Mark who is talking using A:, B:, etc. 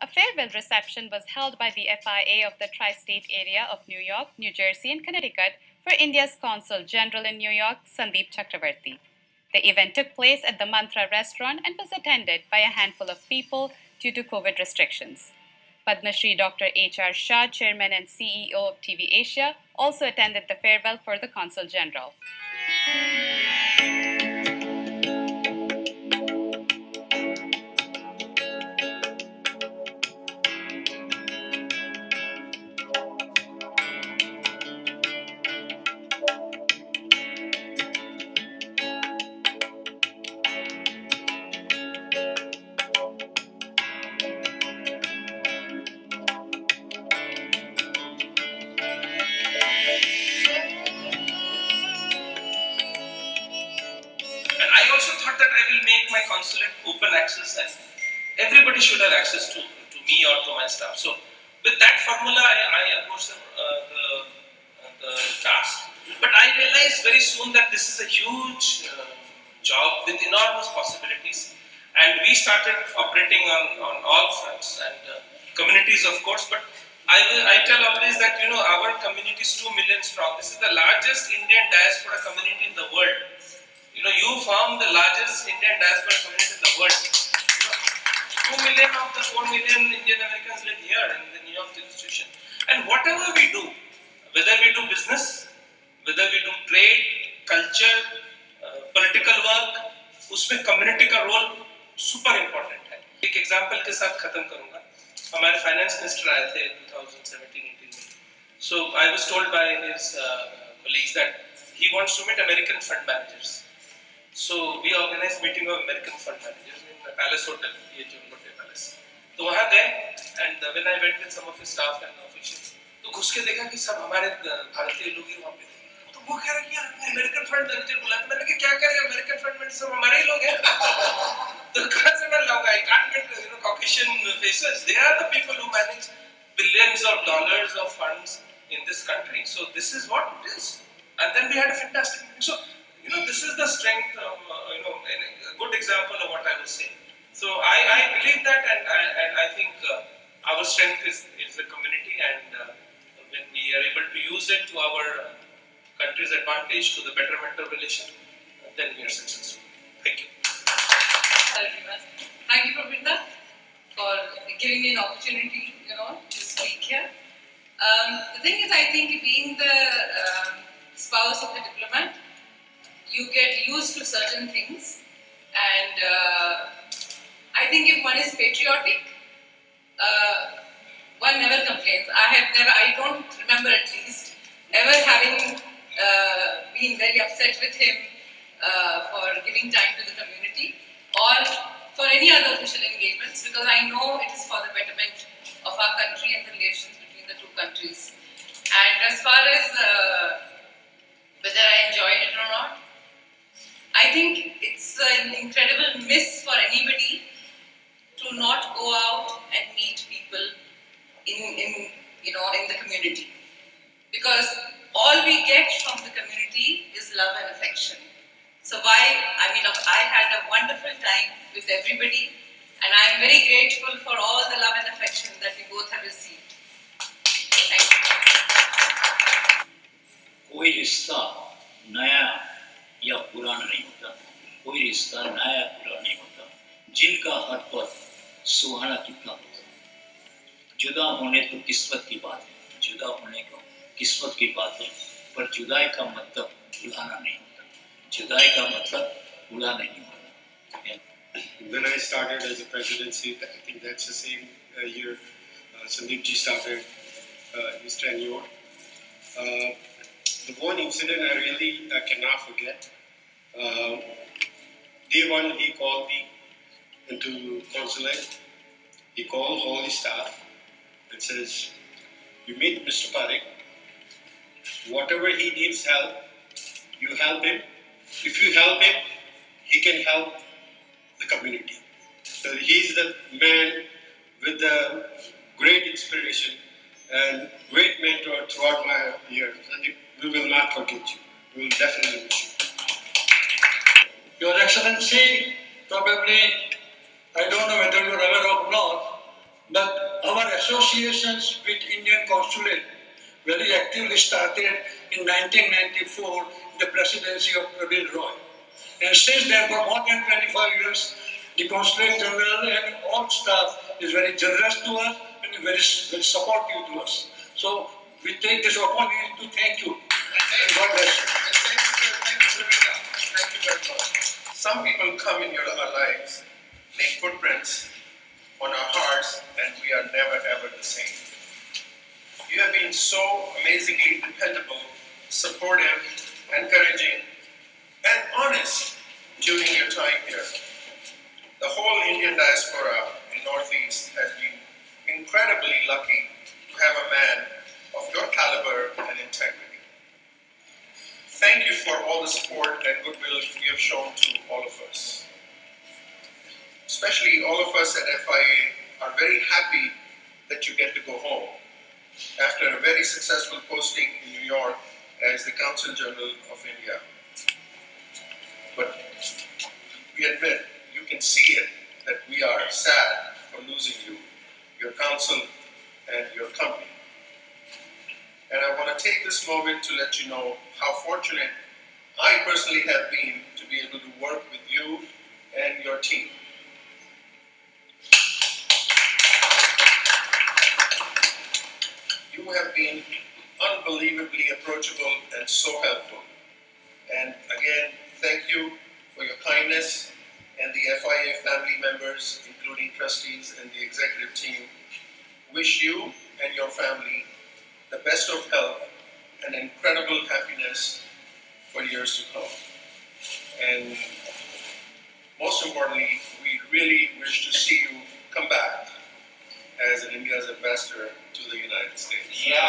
A: farewell reception was held by the FIA of the tri-state area of New York, New Jersey, and Connecticut for India's Consul General in New York, Sandeep Chakravarti. The event took place at the Mantra restaurant and was attended by a handful of people due to COVID restrictions. Padma Shri Dr. H.R. Shah, Chairman and CEO of TV Asia, also attended the farewell for the Consul General.
B: I also thought that I will make my consulate open access and everybody should have access to me or to my staff. So with that formula, I approached the task. But I realized very soon that this is a huge job with enormous possibilities. And we started operating on all fronts and communities, of course. But I tell always that, our community is 2 million strong. This is the largest Indian diaspora community in the world. You form the largest Indian diaspora community in the world. 2 million of the 4 million Indian Americans live here in the New York institution. And whatever we do, whether we do business, whether we do trade, culture, political work, उसमें community का role super important है. एक example के साथ खत्म करूँगा. हमारे finance minister आए थे 2017-18 में. So I was told by his colleagues that he wants to meet American fund managers. So we organized meeting of American fund managers in the Palace Hotel, ये जो बड़े Palace. तो वहाँ गए and when I went with some of his staff and officials, तो घुस के देखा कि सब हमारे भारतीय लोग ही वहाँ पे थे. तो वो कह रहे कि यार American fund manager बुलाया. मैंने कहा क्या करें American fund manager सब हमारे ही लोग हैं. तो कहाँ से मैं लाऊंगा? I can't get Caucasian faces. They are the people who manage billions of dollars of funds in this country. So this is what it is. And then we had a fantastic meeting. So this is the strength of, a good example of what I was saying. So I believe that, and I think our strength is the community, and when we are able to use it to our country's advantage, to the betterment of relation, then we are successful. Thank you.
C: Hello everyone. Thank you, Prabinda, for giving me an opportunity, to speak here. The thing is, I think being the spouse of a diplomat, you get used to certain things, and I think if one is patriotic, one never complains. I don't remember at least ever having been very upset with him for giving time to the community or for any other official engagements, because I know it is for the betterment of our country and the relations between the two countries. And as far as whether I enjoyed it or not, I think it's an incredible miss for anybody to not go out and meet people in the community, because all we get from the community is love and affection. So I had a wonderful time with everybody, and I'm very grateful for all the love and affection that we both have received. Thank you.
D: कोई रिश्ता नया या पुराना नहीं होता, कोई रिश्ता नया पुराना नहीं होता, जिनका हर पल सुहाना कितना होता. जुदा होने तो किस्मत की बात है, जुदा होने को किस्मत की बात है, पर जुदाई का मतलब भुलाना नहीं होता, जुदाई का मतलब भुलाना नहीं होता.
E: When I started as a presidency, I think that's the same year Sandeep ji started his tenure. The one incident I really cannot forget. Day one, he called me into consulate. He called all his staff and says, "You meet Mr. Parekh. Whatever he needs help, you help him. If you help him, he can help the community." So he's the man with the great inspiration and great mentor throughout my years. And we will not forget you. We will definitely miss you.
F: Your Excellency, probably, I don't know whether you're aware or not, but Our associations with Indian Consulate very actively started in 1994 in the presidency of Praveen Roy. And since then, for more than 25 years, the Consulate General and all staff is very generous to us and very supportive to us. So we take this opportunity to thank you. And God bless you.
G: Thank you, Pravina. Thank you very much. Some people come in our lives, make footprints on our hearts, and we are never ever the same. You have been so amazingly dependable, supportive, encouraging, and honest during your time here. The whole Indian diaspora in Northeast has been incredibly lucky to have a man of your caliber and integrity. Thank you for all the support and goodwill you have shown to all of us. Especially all of us at FIA are very happy that you get to go home after a very successful posting in New York as the Consul General of India. But we admit, you can see it, that we are sad for losing you, your counsel, and your company. And I want to take this moment to let you know how fortunate I personally have been to be able to work with you and your team. You have been unbelievably approachable and so helpful. And again, thank you for your kindness, and the FIA family members, including trustees and the executive team, wish you and your family the best of health and incredible happiness for years to come. And most importantly, we really wish to see you come back as an India's ambassador to the United States.
B: Yeah.